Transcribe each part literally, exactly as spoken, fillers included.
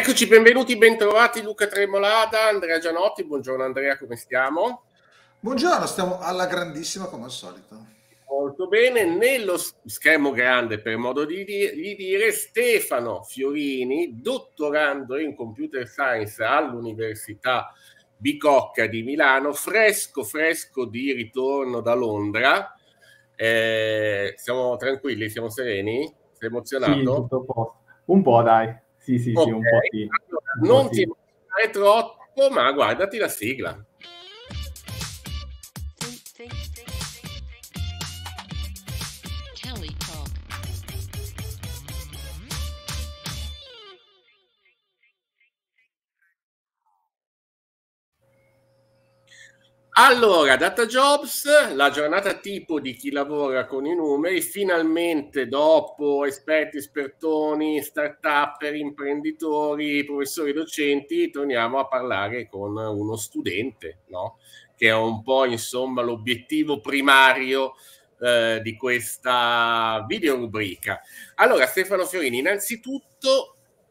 Eccoci, benvenuti, bentrovati Luca Tremolada, Andrea Gianotti. Buongiorno Andrea, come stiamo? Buongiorno, stiamo alla grandissima come al solito. Molto bene. Nello schermo grande, per modo di, di dire, Stefano Fiorini, dottorando in computer science all'Università Bicocca di Milano, fresco fresco di ritorno da Londra. Eh, siamo tranquilli, siamo sereni? Sei emozionato? Sì, tutto a posto. Un po', dai. Sì, sì, okay. sì, un po' sì. Allora, un non po' ti sì. emozionare troppo, ma guardati la sigla. Allora, Data Jobs, la giornata tipo di chi lavora con i numeri, finalmente dopo esperti, espertoni, start-upper, imprenditori, professori, docenti, torniamo a parlare con uno studente, no? Che è un po' insomma l'obiettivo primario eh, di questa video rubrica. Allora, Stefano Fiorini, innanzitutto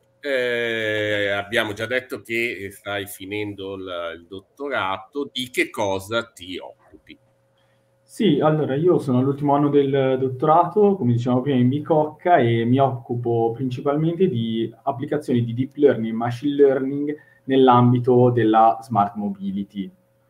Eh, abbiamo già detto che stai finendo il, il dottorato, di che cosa ti occupi? Sì, allora io sono all'ultimo anno del dottorato, come dicevamo prima, in Bicocca e mi occupo principalmente di applicazioni di deep learning e machine learning nell'ambito della smart mobility.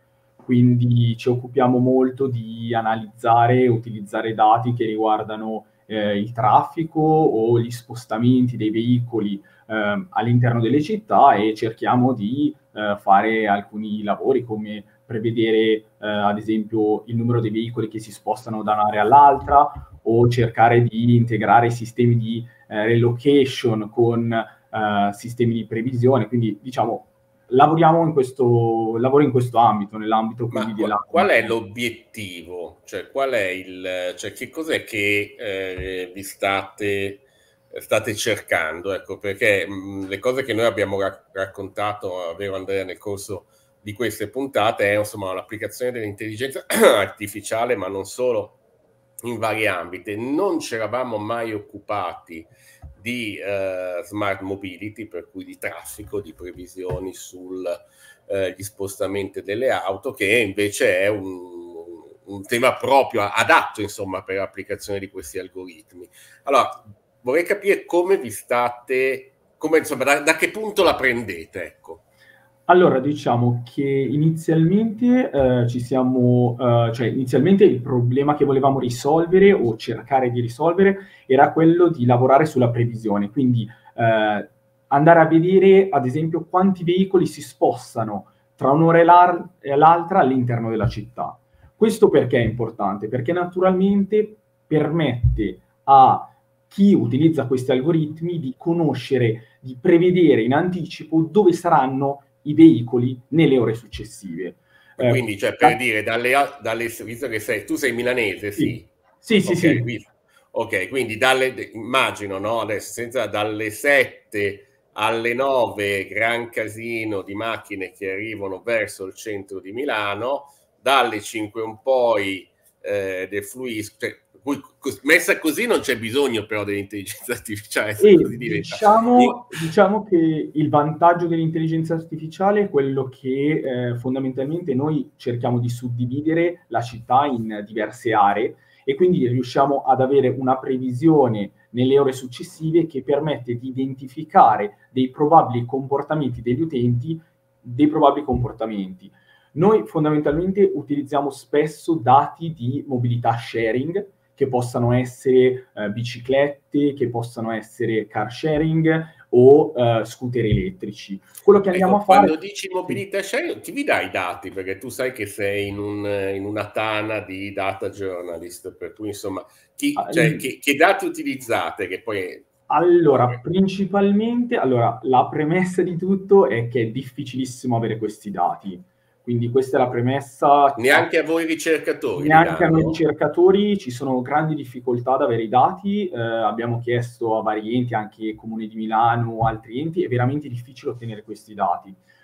Quindi ci occupiamo molto di analizzare e utilizzare dati che riguardano eh, il traffico o gli spostamenti dei veicoli eh, all'interno delle città e cerchiamo di eh, fare alcuni lavori come prevedere eh, ad esempio il numero dei veicoli che si spostano da un'area all'altra o cercare di integrare sistemi di eh, relocation con eh, sistemi di previsione. Quindi diciamo lavoriamo in questo, lavoro in questo ambito, nell'ambito quindi Ma della... qual è l'obiettivo? Cioè, qual è il, cioè, che cos'è che eh, vi state, state cercando? Ecco, perché mh, le cose che noi abbiamo ra- raccontato, vero Andrea, nel corso di queste puntate è insomma l'applicazione dell'intelligenza artificiale, ma non solo, in vari ambiti. Non ci eravamo mai occupati di uh, smart mobility, per cui di traffico, di previsioni sugli uh, spostamenti delle auto, che invece è un, un tema proprio adatto insomma per l'applicazione di questi algoritmi. Allora, vorrei capire come vi state, come, insomma, da, da che punto la prendete, ecco. Allora, diciamo che inizialmente eh, ci siamo, eh, cioè inizialmente il problema che volevamo risolvere o cercare di risolvere era quello di lavorare sulla previsione, quindi eh, andare a vedere ad esempio quanti veicoli si spostano tra un'ora e, l'ar- e l'altra all'interno della città. Questo perché è importante? Perché naturalmente permette a chi utilizza questi algoritmi di conoscere, di prevedere in anticipo dove saranno i veicoli nelle ore successive. E quindi, cioè, per dire, dalle, dalle, visto che sei, tu sei milanese, sì? Sì, sì, okay, sì. Quindi, ok, quindi dalle, immagino, no, adesso, senza, dalle sette alle nove, gran casino di macchine che arrivano verso il centro di Milano, dalle cinque in poi eh, defluiscono, cioè, messa così non c'è bisogno però dell'intelligenza artificiale, e così diventa. diciamo, diciamo che il vantaggio dell'intelligenza artificiale è quello che eh, fondamentalmente noi cerchiamo di suddividere la città in diverse aree e quindi riusciamo ad avere una previsione nelle ore successive che permette di identificare dei probabili comportamenti degli utenti, dei probabili comportamenti. Noi fondamentalmente utilizziamo spesso dati di mobilità sharing, che possano essere eh, biciclette, che possano essere car sharing o eh, scooter elettrici. Quello che andiamo ecco, a fare... quando dici mobilità sharing, chi vi dà i dati? Perché tu sai che sei in, un, in una tana di data journalist, per cui insomma, chi, cioè, che, che dati utilizzate? Che poi... Allora, principalmente, allora, la premessa di tutto è che è difficilissimo avere questi dati. Quindi questa è la premessa. Neanche a voi ricercatori? Neanche a noi ricercatori, ci sono grandi difficoltà ad avere i dati, eh, abbiamo chiesto a vari enti, anche Comune di Milano o altri enti, è veramente difficile ottenere questi dati.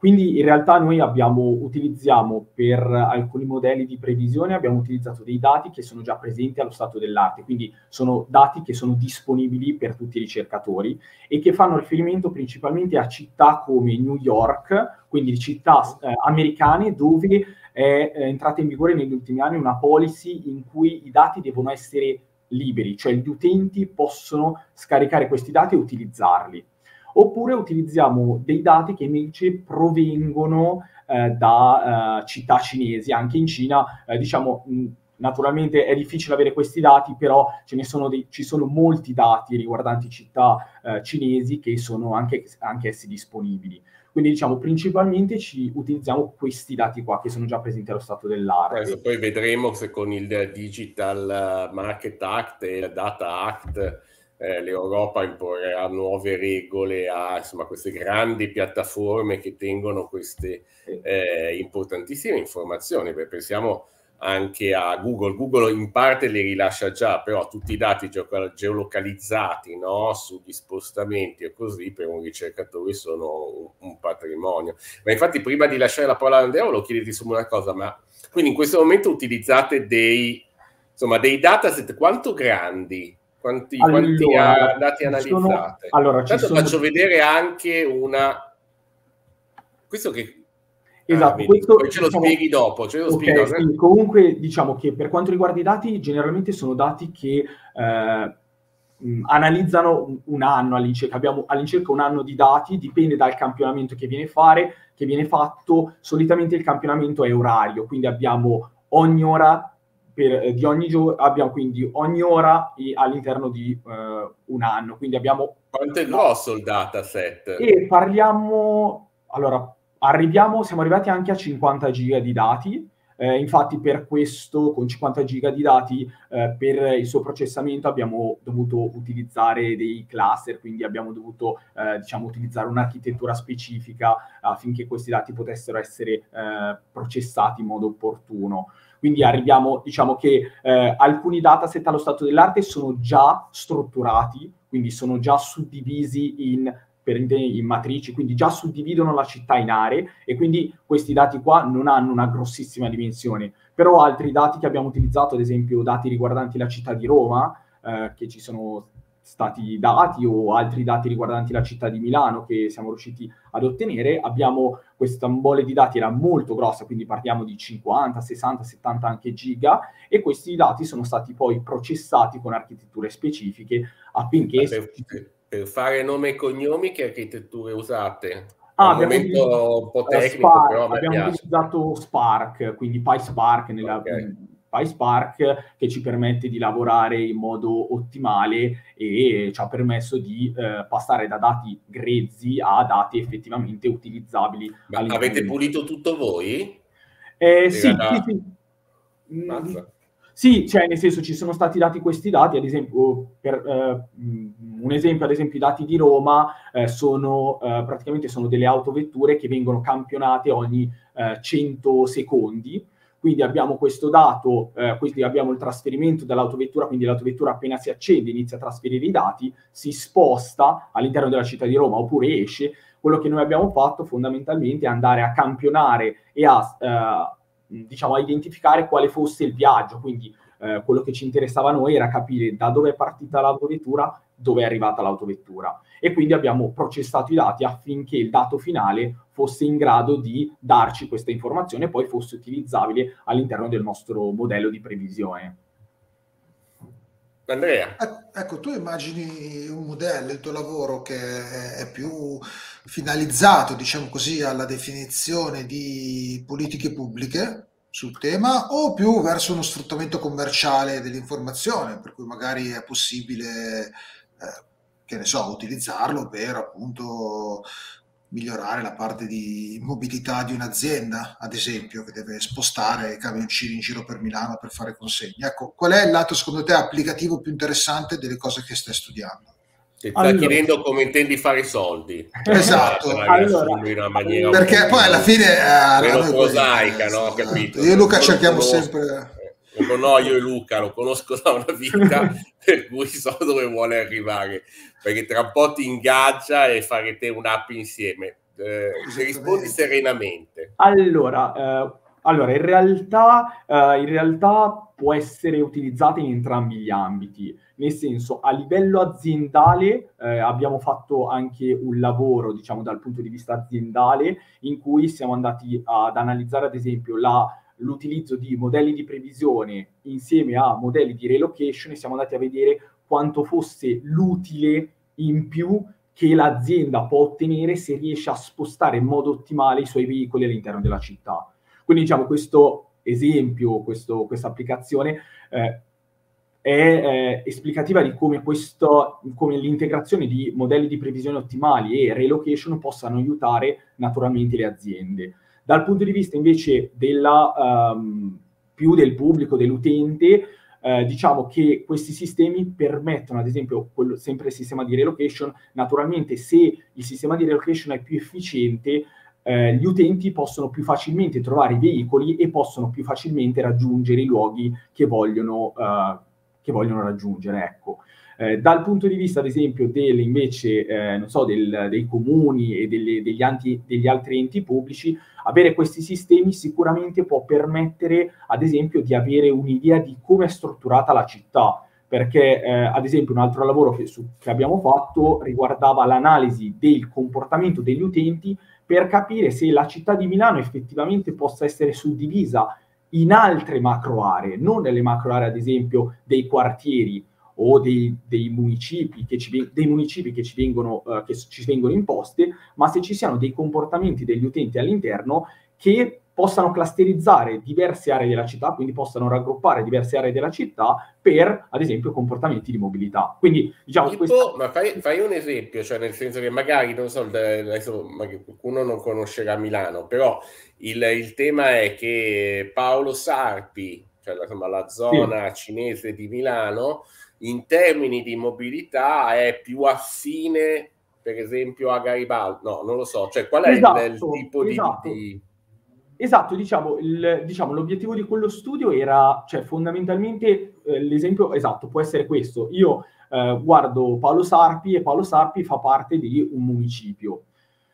Quindi in realtà noi abbiamo, utilizziamo per alcuni modelli di previsione, abbiamo utilizzato dei dati che sono già presenti allo stato dell'arte, quindi sono dati che sono disponibili per tutti i ricercatori e che fanno riferimento principalmente a città come New York, quindi città eh, americane dove è eh, entrata in vigore negli ultimi anni una policy in cui i dati devono essere liberi, cioè gli utenti possono scaricare questi dati e utilizzarli. Oppure utilizziamo dei dati che invece provengono eh, da eh, città cinesi. Anche in Cina, eh, diciamo, mh, naturalmente è difficile avere questi dati, però ce ne sono dei, ci sono molti dati riguardanti città eh, cinesi che sono anche, anche essi disponibili. Quindi diciamo principalmente ci utilizziamo questi dati qua che sono già presenti allo stato dell'arte. Questo poi vedremo se con il Digital Market Act e il Data Act Eh, l'Europa imporrà nuove regole a insomma, queste grandi piattaforme che tengono queste eh, importantissime informazioni. Beh, pensiamo anche a Google. Google in parte le rilascia già, però tutti i dati geolocalizzati, no, sugli spostamenti e così per un ricercatore sono un, un patrimonio. Ma infatti prima di lasciare la parola a Andrea volevo chiederti su una cosa, ma quindi in questo momento utilizzate dei, insomma, dei dataset quanto grandi? Quanti, allora, quanti dati analizzate? Sono, allora, Tanto sono... faccio vedere anche una... Questo che... Esatto, ah, vedi, questo, poi ce lo diciamo, spieghi dopo. Ce lo okay, spieghi dopo. Sì, comunque diciamo che per quanto riguarda i dati, generalmente sono dati che eh, mh, analizzano un, un anno all'incirca. Abbiamo all'incirca un anno di dati, dipende dal campionamento che viene, fare, che viene fatto. Solitamente il campionamento è orario, quindi abbiamo ogni ora... Per, di ogni giorno abbiamo quindi ogni ora all'interno di uh, un anno, quindi abbiamo... Quanto è grosso il dataset? E parliamo... Allora, arriviamo, siamo arrivati anche a cinquanta giga di dati, eh, infatti per questo, con cinquanta giga di dati, eh, per il suo processamento abbiamo dovuto utilizzare dei cluster, quindi abbiamo dovuto, eh, diciamo, utilizzare un'architettura specifica affinché questi dati potessero essere eh, processati in modo opportuno. Quindi arriviamo, diciamo che eh, alcuni dataset allo stato dell'arte sono già strutturati, quindi sono già suddivisi in, per, in matrici, quindi già suddividono la città in aree e quindi questi dati qua non hanno una grossissima dimensione. Però altri dati che abbiamo utilizzato, ad esempio dati riguardanti la città di Roma, eh, che ci sono stati dati, o altri dati riguardanti la città di Milano che siamo riusciti ad ottenere, abbiamo questa mole di dati, era molto grossa, quindi parliamo di cinquanta, sessanta, settanta anche giga, e questi dati sono stati poi processati con architetture specifiche affinché... Per, per fare nome e cognomi, che architetture usate? Ah, un momento un po' tecnico, Spark, però a me abbiamo piace. utilizzato Spark, quindi PySpark nella... Okay. PySpark, che ci permette di lavorare in modo ottimale e ci ha permesso di eh, passare da dati grezzi a dati effettivamente utilizzabili. Ma avete pulito tutto voi? Eh, sì, sì, sì. Mm, sì, cioè nel senso ci sono stati dati questi dati, ad esempio, per eh, un esempio, ad esempio i dati di Roma eh, sono eh, praticamente sono delle autovetture che vengono campionate ogni eh, cento secondi. Quindi abbiamo questo dato, eh, quindi abbiamo il trasferimento dell'autovettura, quindi l'autovettura appena si accende inizia a trasferire i dati, si sposta all'interno della città di Roma oppure esce. Quello che noi abbiamo fatto fondamentalmente è andare a campionare e a, eh, diciamo, a identificare quale fosse il viaggio, quindi eh, quello che ci interessava a noi era capire da dove è partita l'autovettura, dove è arrivata l'autovettura. E quindi abbiamo processato i dati affinché il dato finale fosse in grado di darci questa informazione e poi fosse utilizzabile all'interno del nostro modello di previsione. Andrea. Ecco, tu immagini un modello, il tuo lavoro che è più finalizzato, diciamo così, alla definizione di politiche pubbliche sul tema, o più verso uno sfruttamento commerciale dell'informazione, per cui magari è possibile, eh, che ne so, utilizzarlo per appunto migliorare la parte di mobilità di un'azienda, ad esempio, che deve spostare i camioncini in giro per Milano per fare consegne. Ecco, qual è il lato, secondo te, applicativo più interessante delle cose che stai studiando? Ti sta allora, chiedendo come intendi fare soldi. Esatto. Allora, in una maniera perché poi alla fine è meno prosaica, no? Esatto. Capito? Io e Luca non cerchiamo conosco, sempre... No, io e Luca lo conosco da una vita, per cui so dove vuole arrivare, perché tra un po' ti ingaggia e farete un'app insieme. eh, ci rispondi serenamente. Allora, eh, allora in realtà, eh, in realtà può essere utilizzata in entrambi gli ambiti, nel senso, a livello aziendale eh, abbiamo fatto anche un lavoro, diciamo, dal punto di vista aziendale, in cui siamo andati ad analizzare, ad esempio, la, l'utilizzo di modelli di previsione insieme a modelli di relocation, e siamo andati a vedere quanto fosse l'utile in più che l'azienda può ottenere se riesce a spostare in modo ottimale i suoi veicoli all'interno della città. Quindi, diciamo, questo esempio, questo, questa applicazione eh, è eh, esplicativa di come, questo, come l'integrazione di modelli di previsione ottimali e relocation possano aiutare naturalmente le aziende. Dal punto di vista invece della, um, più del pubblico, dell'utente, eh, diciamo che questi sistemi permettono, ad esempio, quello, sempre il sistema di relocation, naturalmente se il sistema di relocation è più efficiente, eh, gli utenti possono più facilmente trovare i veicoli e possono più facilmente raggiungere i luoghi che vogliono, eh, che vogliono raggiungere, ecco. Eh, dal punto di vista, ad esempio, delle, invece, eh, non so, del, dei comuni e delle, degli, anti, degli altri enti pubblici, avere questi sistemi sicuramente può permettere, ad esempio, di avere un'idea di come è strutturata la città, perché, eh, ad esempio, un altro lavoro che, su, che abbiamo fatto riguardava l'analisi del comportamento degli utenti per capire se la città di Milano effettivamente possa essere suddivisa in altre macro aree, non nelle macro aree, ad esempio, dei quartieri o dei, dei municipi che ci, dei municipi che ci vengono, uh, che ci vengono imposte, ma se ci siano dei comportamenti degli utenti all'interno che possano clusterizzare diverse aree della città, quindi possano raggruppare diverse aree della città per, ad esempio, comportamenti di mobilità. Quindi, diciamo, tipo, questa... ma fai, fai un esempio, cioè nel senso che magari, non so, adesso magari qualcuno non conoscerà Milano, però il, il tema è che Paolo Sarpi, cioè la, insomma, la zona sì. cinese di Milano, in termini di mobilità è più affine, per esempio, a Garibaldi. No, non lo so, cioè qual è esatto, il, il tipo esatto. di... di... Esatto, diciamo, il, diciamo, l'obiettivo di quello studio era, cioè fondamentalmente eh, l'esempio esatto può essere questo. Io eh, guardo Paolo Sarpi e Paolo Sarpi fa parte di un municipio.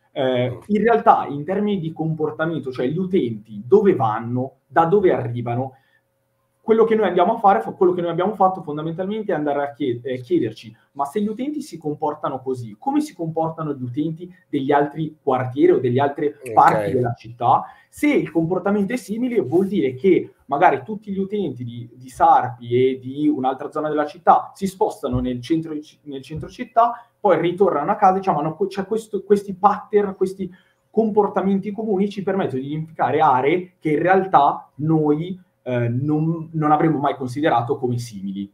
Eh, in realtà, in termini di comportamento, cioè gli utenti dove vanno, da dove arrivano, quello che noi andiamo a fare, quello che noi abbiamo fatto fondamentalmente è andare a chiederci, ma se gli utenti si comportano così, come si comportano gli utenti degli altri quartieri o degli altri okay. parti della città? Se il comportamento è simile, vuol dire che magari tutti gli utenti di, di Sarpi e di un'altra zona della città si spostano nel centro, nel centro città, poi ritornano a casa, diciamo, no, c'è questo, questi pattern, questi comportamenti comuni ci permettono di identificare aree che in realtà noi Eh, non, non avremmo mai considerato come simili.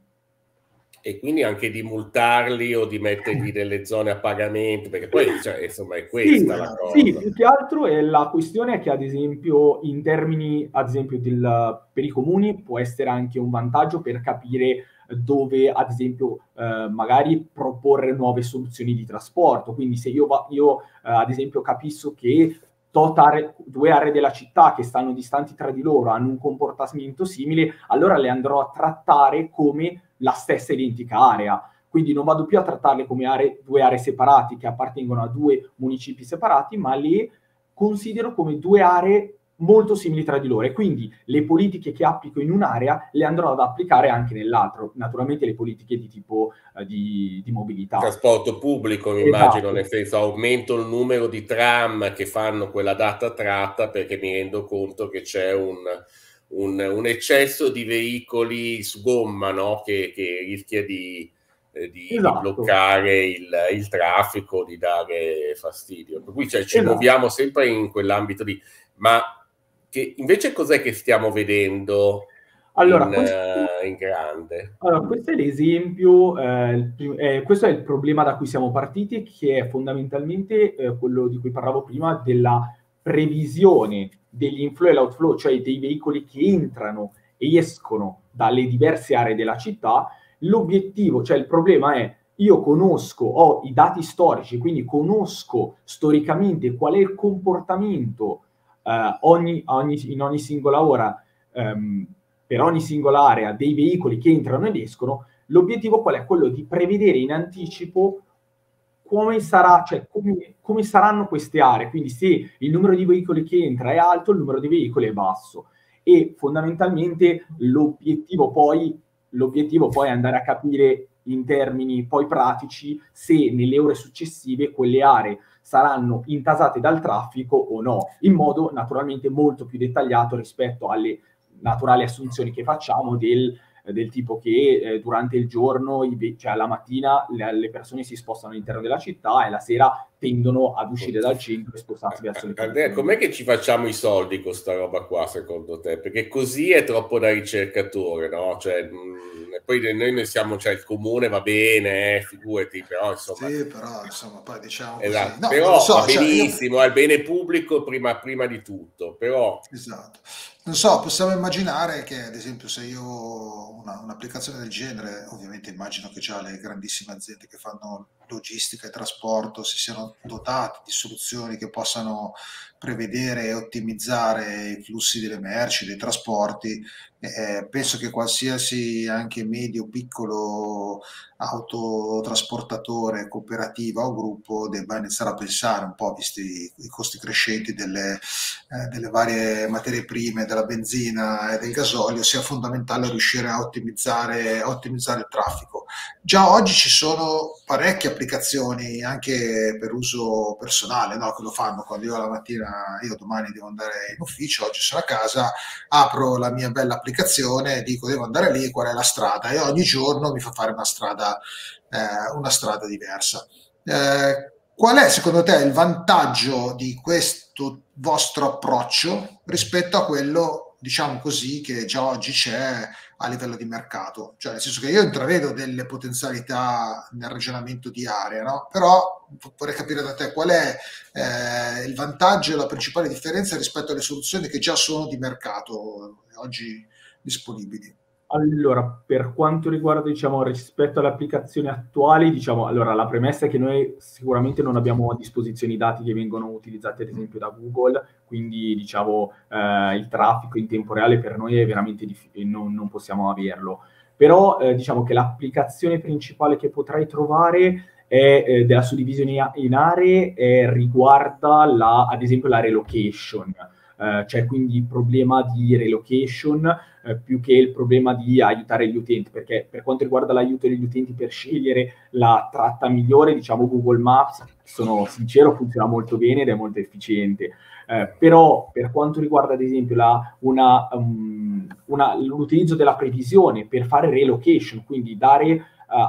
E quindi anche di multarli o di mettergli delle zone a pagamento, perché poi cioè, insomma è questa sì, la cosa. Sì, più che altro è la questione è che ad esempio in termini ad esempio del, per i comuni può essere anche un vantaggio per capire dove ad esempio eh, magari proporre nuove soluzioni di trasporto. Quindi se io, io eh, ad esempio capisco che Are, due aree della città che stanno distanti tra di loro hanno un comportamento simile, allora le andrò a trattare come la stessa identica area. Quindi non vado più a trattarle come aree, due aree separate che appartengono a due municipi separati, ma le considero come due aree molto simili tra di loro. E quindi le politiche che applico in un'area le andrò ad applicare anche nell'altro. Naturalmente le politiche di tipo uh, di, di mobilità. Trasporto pubblico, mi esatto. immagino, nel senso aumento il numero di tram che fanno quella data tratta perché mi rendo conto che c'è un, un, un eccesso di veicoli su gomma, no? che, che rischia di, eh, di, esatto. di bloccare il, il traffico, di dare fastidio. Per cui cioè, ci esatto. muoviamo sempre in quell'ambito lì. Ma che invece cos'è che stiamo vedendo allora, in, questo, uh, in grande? Allora, questo è l'esempio, eh, eh, questo è il problema da cui siamo partiti, che è fondamentalmente eh, quello di cui parlavo prima, della previsione degli inflow e outflow, cioè dei veicoli che entrano e escono dalle diverse aree della città. L'obiettivo, cioè il problema è, io conosco, ho i dati storici, quindi conosco storicamente qual è il comportamento Uh, ogni, ogni, in ogni singola ora, um, per ogni singola area dei veicoli che entrano ed escono. L'obiettivo qual è? Quello di prevedere in anticipo come sarà, cioè come, come saranno queste aree, quindi se il numero di veicoli che entra è alto, il numero di veicoli è basso. E fondamentalmente l'obiettivo poi, l'obiettivo poi è andare a capire in termini poi pratici se nelle ore successive quelle aree saranno intasate dal traffico o no, in modo naturalmente molto più dettagliato rispetto alle naturali assunzioni che facciamo del, del tipo che eh, durante il giorno, i, cioè la mattina, le, le persone si spostano all'interno della città e la sera tendono ad uscire dal centro e spostarsi verso le Andrea, com'è che ci facciamo i soldi con sta roba qua, secondo te? Perché così è troppo da ricercatore, no? Cioè, mh, poi noi ne siamo, cioè il comune va bene, eh, figurati, però insomma... Sì, però insomma, poi diciamo così. Esatto. No, però non lo so, va cioè, benissimo, io... è il bene pubblico prima, prima di tutto, però... Esatto. Non so, possiamo immaginare che, ad esempio, se io ho una- un'applicazione del genere, ovviamente immagino che già le grandissime aziende che fanno logistica e trasporto si siano dotate di soluzioni che possano prevedere e ottimizzare i flussi delle merci, dei trasporti. Eh, penso che qualsiasi anche medio, piccolo autotrasportatore, cooperativa o gruppo debba iniziare a pensare un po', visti i, i costi crescenti delle, eh, delle varie materie prime, della benzina e del gasolio, sia fondamentale riuscire a ottimizzare, a ottimizzare il traffico. Già oggi ci sono parecchie applicazioni anche per uso personale, no? Che lo fanno quando io la mattina, io domani devo andare in ufficio, oggi sono a casa, apro la mia bella applicazione, dico devo andare lì, qual è la strada, e ogni giorno mi fa fare una strada, eh, una strada diversa. Eh, qual è secondo te il vantaggio di questo vostro approccio rispetto a quello, diciamo così, che già oggi c'è a livello di mercato? Cioè, nel senso che io intravedo delle potenzialità nel ragionamento di area, no? Però vorrei capire da te qual è eh, il vantaggio e la principale differenza rispetto alle soluzioni che già sono di mercato oggi disponibili. Allora, per quanto riguarda, diciamo, rispetto alle applicazioni attuali, diciamo, allora, la premessa è che noi sicuramente non abbiamo a disposizione i dati che vengono utilizzati, ad esempio, da Google, quindi, diciamo, eh, il traffico in tempo reale per noi è veramente difficile, non, non possiamo averlo. Però, eh, diciamo che l'applicazione principale che potrai trovare è, eh, della suddivisione in aree, eh, riguarda, la, ad esempio, la relocation. Eh, c'è quindi il problema di relocation eh, più che il problema di aiutare gli utenti, perché per quanto riguarda l'aiuto degli utenti per scegliere la tratta migliore, diciamo Google Maps, sono sincero, funziona molto bene ed è molto efficiente. Eh, però per quanto riguarda ad esempio la, una, um, una, l'utilizzo della previsione per fare relocation, quindi dare uh,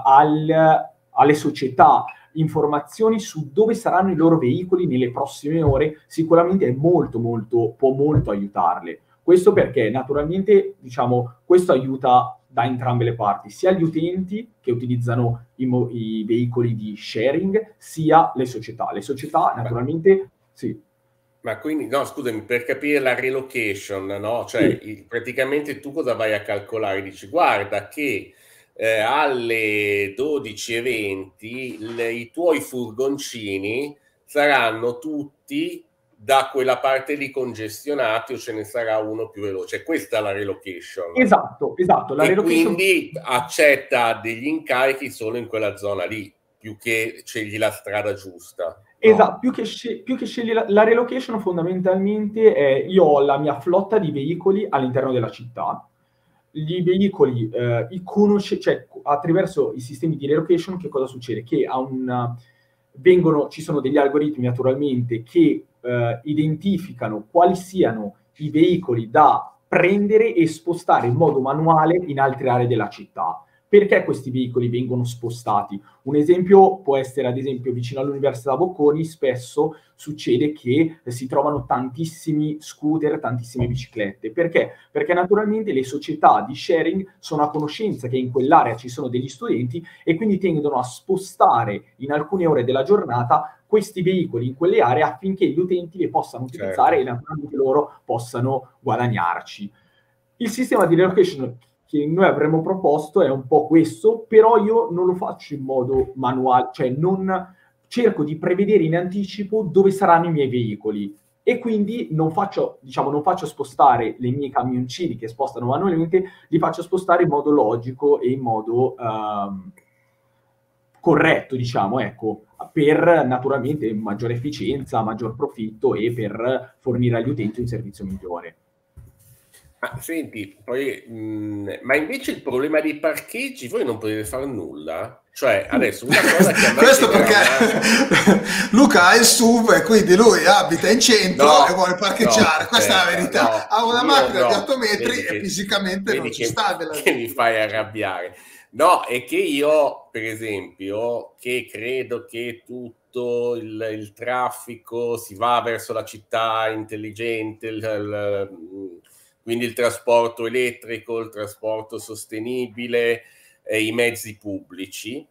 al, alle società informazioni su dove saranno i loro veicoli nelle prossime ore, sicuramente è molto, molto, può molto aiutarle. Questo perché naturalmente, diciamo, questo aiuta da entrambe le parti, sia gli utenti che utilizzano i, mo- i veicoli di sharing, sia le società. Le società naturalmente, sì. Ma quindi, no, scusami, per capire la relocation, no? Cioè, Sì. il- praticamente tu cosa vai a calcolare? Dici, guarda che eh, alle dodici e venti le- i tuoi furgoncini saranno tutti da quella parte lì congestionati o ce ne sarà uno più veloce. Questa è la relocation. Esatto, esatto. La E relocation... quindi accetta degli incarichi solo in quella zona lì, più che scegli la strada giusta. No? Esatto, più che, sce- più che scegli la, la relocation fondamentalmente è, io ho la mia flotta di veicoli all'interno della città, gli veicoli, eh, i conosce, cioè attraverso i sistemi di relocation che cosa succede? Che a un, vengono, ci sono degli algoritmi naturalmente che eh, identificano quali siano i veicoli da prendere e spostare in modo manuale in altre aree della città. Perché questi veicoli vengono spostati? Un esempio può essere, ad esempio, vicino all'Università Bocconi, spesso succede che si trovano tantissimi scooter, tantissime biciclette. Perché? Perché naturalmente le società di sharing sono a conoscenza che in quell'area ci sono degli studenti e quindi tendono a spostare in alcune ore della giornata questi veicoli in quelle aree affinché gli utenti li possano utilizzare, certo, e naturalmente loro possano guadagnarci. Il sistema di relocation che noi avremmo proposto è un po' questo, però io non lo faccio in modo manuale, cioè non cerco di prevedere in anticipo dove saranno i miei veicoli e quindi non faccio, diciamo, non faccio spostare le mie camioncini che spostano manualmente, li faccio spostare in modo logico e in modo um, corretto, diciamo, ecco, per naturalmente maggiore efficienza, maggior profitto e per fornire agli utenti un servizio migliore. Ah, senti, poi, mh, ma invece il problema dei parcheggi, voi non potete fare nulla? Cioè, adesso una cosa che a me questo genera perché una... Luca ha il S U V e quindi lui abita in centro No, e vuole parcheggiare, no, questa è la aspetta, verità. no, Ha una io macchina no, di otto metri vedi e che, fisicamente vedi non ci che, sta nella che mi fai arrabbiare. No, è che io, per esempio, che credo che tutto il, il traffico si va verso la città intelligente, il, il, quindi il trasporto elettrico, il trasporto sostenibile, eh, i mezzi pubblici,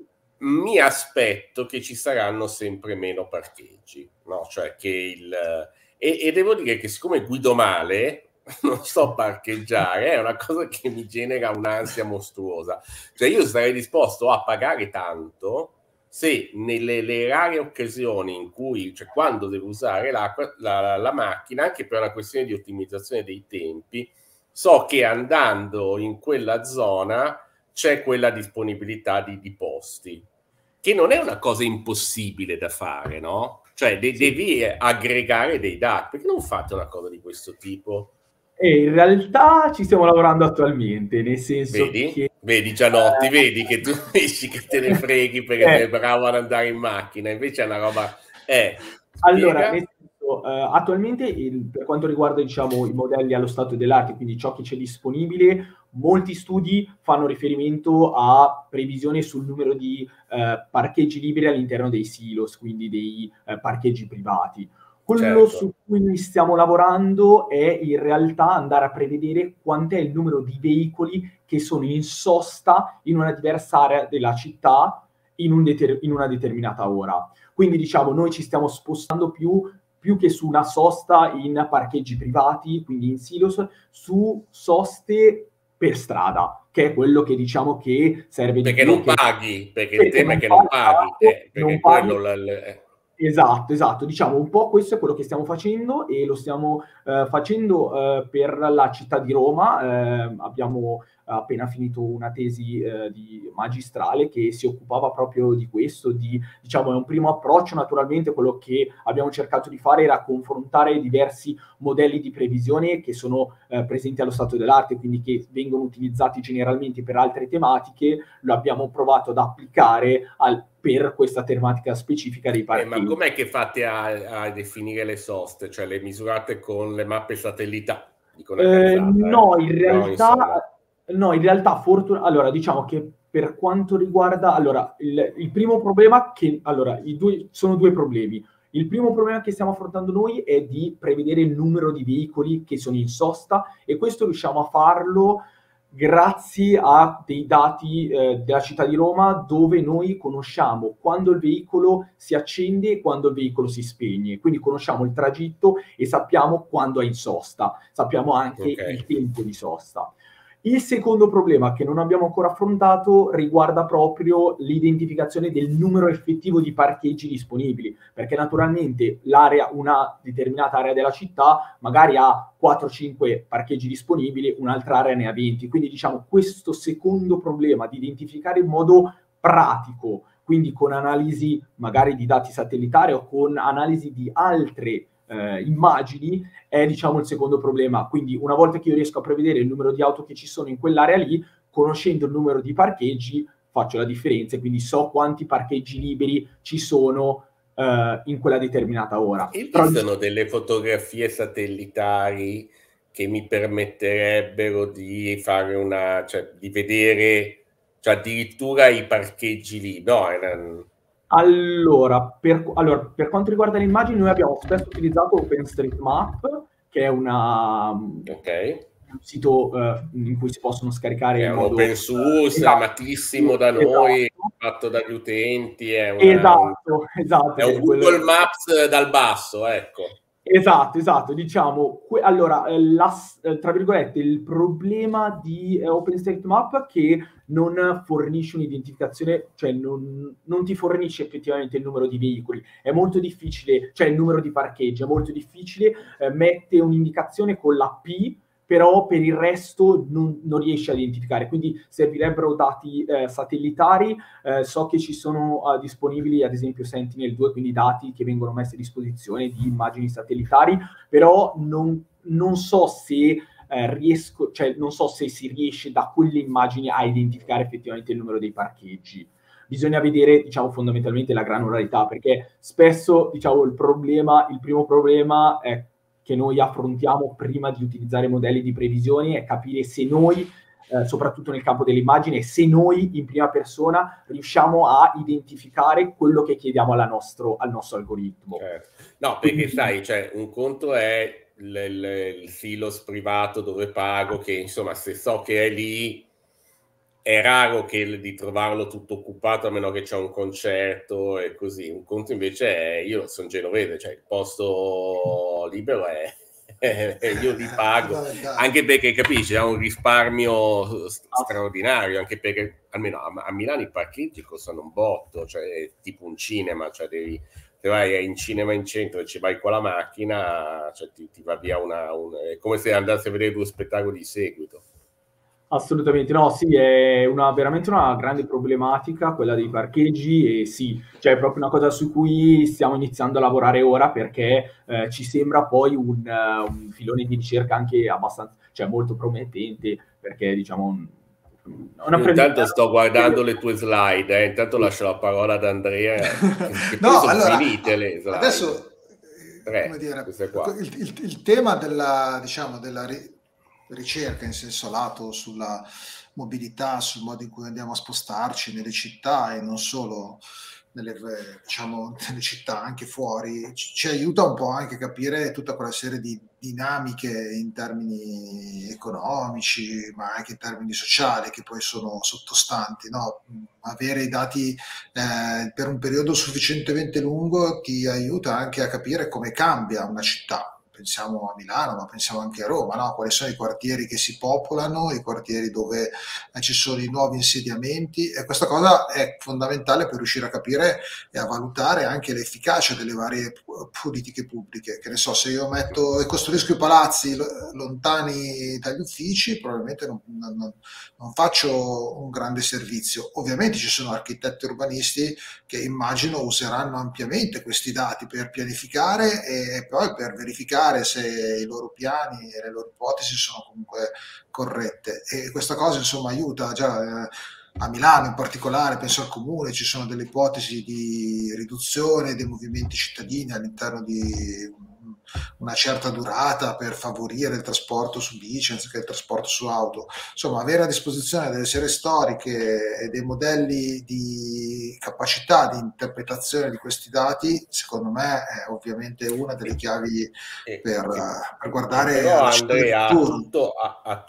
mi aspetto che ci saranno sempre meno parcheggi, no? Cioè che il... E, e devo dire che siccome guido male, non so parcheggiare, è una cosa che mi genera un'ansia mostruosa. Cioè io sarei disposto a pagare tanto se nelle le rare occasioni in cui, cioè quando devo usare la, la, la macchina, anche per una questione di ottimizzazione dei tempi, so che andando in quella zona c'è quella disponibilità di, di posti, che non è una cosa impossibile da fare, no? Cioè de- Sì. devi aggregare dei dati, perché non fate una cosa di questo tipo? E in realtà ci stiamo lavorando attualmente, nel senso Vedi? che... Vedi Gianotti, eh, vedi che tu dici che te ne freghi perché eh, sei bravo ad andare in macchina, invece è una roba... Eh, Allora, spiega? nel senso, eh, attualmente il- per quanto riguarda diciamo, i modelli allo stato dell'arte, quindi ciò che c'è disponibile, molti studi fanno riferimento a previsione sul numero di eh, parcheggi liberi all'interno dei silos, quindi dei eh, parcheggi privati. Quello Certo. su cui noi stiamo lavorando è in realtà andare a prevedere quant'è il numero di veicoli che sono in sosta in una diversa area della città in, un deter- in una determinata ora. Quindi diciamo noi ci stiamo spostando più, più che su una sosta in parcheggi privati, quindi in silos, su soste per strada, che è quello che diciamo che serve di Perché più. non Che, paghi, perché il perché tema è non che non paghi, paghi, esatto, eh, perché non quello... paghi. L- l- Esatto, esatto. Diciamo un po' questo è quello che stiamo facendo e lo stiamo eh, facendo eh, per la città di Roma. Eh, abbiamo appena finito una tesi eh, di magistrale che si occupava proprio di questo, di, diciamo, è un primo approccio. Naturalmente quello che abbiamo cercato di fare era confrontare diversi modelli di previsione che sono eh, presenti allo stato dell'arte, quindi che vengono utilizzati generalmente per altre tematiche, lo abbiamo provato ad applicare al per questa tematica specifica dei Eh, ma parcheggi. com'è che fate a, a definire le soste? Cioè le misurate con le mappe satellitari? Dico una Eh, cazzata, eh. no, in Però realtà, insomma, no, in realtà, fortun- allora, diciamo che per quanto riguarda, allora, il, il primo problema che, allora, i due, sono due problemi. Il primo problema che stiamo affrontando noi è di prevedere il numero di veicoli che sono in sosta e questo riusciamo a farlo grazie a dei dati eh, della città di Roma dove noi conosciamo quando il veicolo si accende e quando il veicolo si spegne, quindi conosciamo il tragitto e sappiamo quando è in sosta, sappiamo anche ok. il tempo di sosta. Il secondo problema che non abbiamo ancora affrontato riguarda proprio l'identificazione del numero effettivo di parcheggi disponibili, perché naturalmente l'area, una determinata area della città magari ha quattro cinque parcheggi disponibili, un'altra area ne ha venti. Quindi diciamo questo secondo problema di identificare in modo pratico, quindi con analisi magari di dati satellitari o con analisi di altre eh, immagini, è diciamo il secondo problema. Quindi una volta che io riesco a prevedere il numero di auto che ci sono in quell'area lì, conoscendo il numero di parcheggi faccio la differenza e quindi so quanti parcheggi liberi ci sono uh, in quella determinata ora. Esistono delle fotografie satellitari che mi permetterebbero di fare una, cioè di vedere, cioè addirittura i parcheggi lì, no? Allora per, allora, per quanto riguarda le immagini, noi abbiamo spesso utilizzato OpenStreetMap, che è una, okay. un sito uh, in cui si possono scaricare è in un modo open source, esatto, amatissimo da noi, esatto. fatto dagli utenti, è, una, esatto, esatto, è un Google quello... Maps dal basso, ecco. Esatto, esatto, diciamo, que- allora, la, tra virgolette, il problema di eh, OpenStreetMap è che non fornisce un'identificazione, cioè non, non ti fornisce effettivamente il numero di veicoli, è molto difficile, cioè il numero di parcheggi, è molto difficile, eh, mette un'indicazione con la P, però per il resto non, non riesce a identificare. Quindi servirebbero dati eh, satellitari. Eh, so che ci sono uh, disponibili ad esempio Sentinel due, quindi dati che vengono messi a disposizione di immagini satellitari, però non, non so se eh, riesco, cioè non so se si riesce da quelle immagini a identificare effettivamente il numero dei parcheggi. Bisogna vedere, diciamo, fondamentalmente la granularità, perché spesso, diciamo, il problema, il primo problema è che noi affrontiamo prima di utilizzare modelli di previsioni è capire se noi, eh, soprattutto nel campo delle immagini, se noi in prima persona riusciamo a identificare quello che chiediamo alla nostro, al nostro algoritmo. Certo. No, perché sai, cioè, un conto è il, il, il silos privato dove pago, che insomma se so che è lì è raro che di trovarlo tutto occupato a meno che c'è un concerto e così. Un conto invece è, io sono genovese, cioè il posto libero è, io li pago, anche perché capisci, ha un risparmio straordinario, anche perché almeno a, a Milano i parcheggi costano un botto, cioè è tipo un cinema, cioè devi, se vai in cinema in centro e ci vai con la macchina, cioè ti, ti va via una, un, è come se andassi a vedere due spettacoli di seguito. Assolutamente, no, sì, è una, veramente una grande problematica quella dei parcheggi, e sì, cioè è proprio una cosa su cui stiamo iniziando a lavorare ora, perché eh, ci sembra poi un, uh, un filone di ricerca anche abbastanza, cioè molto promettente, perché diciamo una Io intanto sto guardando le tue slide, eh. Intanto lascio la parola ad Andrea, che, che no, poi sono allora, finite le slide. Adesso, Tre, come dire, qua. Il, il, il tema della, diciamo, della ri- ricerca in senso lato sulla mobilità, sul modo in cui andiamo a spostarci nelle città e non solo nelle, diciamo, nelle città, anche fuori, ci, ci aiuta un po' anche a capire tutta quella serie di dinamiche in termini economici, ma anche in termini sociali, che poi sono sottostanti, no? Avere i dati eh, per un periodo sufficientemente lungo ti aiuta anche a capire come cambia una città. Pensiamo a Milano, ma pensiamo anche a Roma, no? Quali sono i quartieri che si popolano, i quartieri dove eh, ci sono i nuovi insediamenti, e questa cosa è fondamentale per riuscire a capire e a valutare anche l'efficacia delle varie politiche pubbliche. Che ne so, se io metto e costruisco i palazzi lontani dagli uffici, probabilmente non, non, non faccio un grande servizio. Ovviamente ci sono architetti urbanisti che immagino useranno ampiamente questi dati per pianificare e poi per verificare se i loro piani e le loro ipotesi sono comunque corrette, e questa cosa insomma aiuta. Già eh, a Milano in particolare, penso al comune, ci sono delle ipotesi di riduzione dei movimenti cittadini all'interno di una certa durata per favorire il trasporto su bici anziché il trasporto su auto. Insomma, avere a disposizione delle serie storiche e dei modelli di capacità di interpretazione di questi dati, secondo me è ovviamente una delle chiavi e, per, e, per guardare però alla città del Andrea, futuro. a tutto, a, a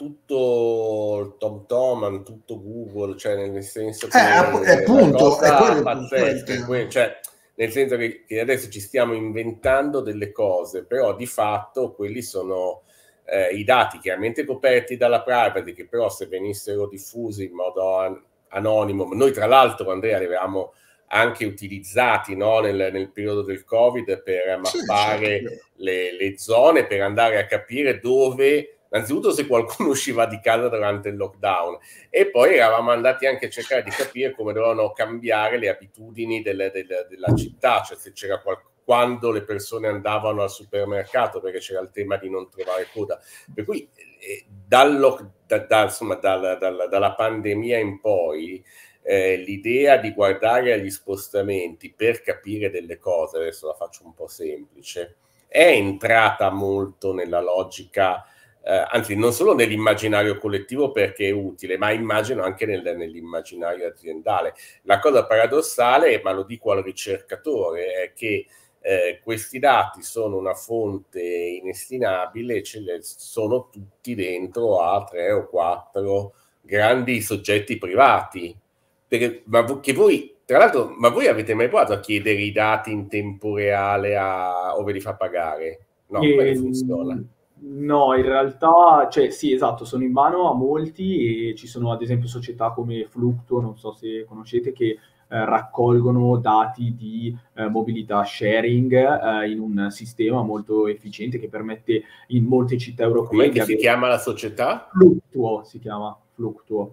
tutto il TomTom, a tutto Google, cioè nel senso che eh, è punto, è quello pazzesca, è quello, cioè nel senso che, che adesso ci stiamo inventando delle cose, però di fatto quelli sono eh, i dati chiaramente coperti dalla privacy, che però se venissero diffusi in modo an- anonimo, noi tra l'altro Andrea li avevamo anche utilizzati, no, nel, nel periodo del Covid per mappare sì, certo. le, le zone, per andare a capire dove, innanzitutto se qualcuno usciva di casa durante il lockdown, e poi eravamo andati anche a cercare di capire come dovevano cambiare le abitudini delle, delle, della città, cioè se c'era qualcosa, quando le persone andavano al supermercato, perché c'era il tema di non trovare coda. Per cui eh, dal, da, da, insomma, dal, dal, dalla pandemia in poi eh, l'idea di guardare agli spostamenti per capire delle cose, adesso la faccio un po' semplice, è entrata molto nella logica, eh, anzi non solo nell'immaginario collettivo perché è utile, ma immagino anche nel, nell'immaginario aziendale. La cosa paradossale, ma lo dico al ricercatore, è che Eh, questi dati sono una fonte inestimabile, ce ne sono tutti dentro a tre o quattro grandi soggetti privati. Perché, ma che voi, tra l'altro, ma voi avete mai provato a chiedere i dati in tempo reale a, o ve li fa pagare? No, E, come funziona? No, in realtà, cioè sì, esatto, sono in mano a molti, e ci sono ad esempio società come Fluctuo, non so se conoscete, che eh, raccolgono dati di eh, mobilità sharing eh, in un sistema molto efficiente che permette in molte città europee. Com'è che si chiama la società? Fluctuo si chiama, Fluctuo.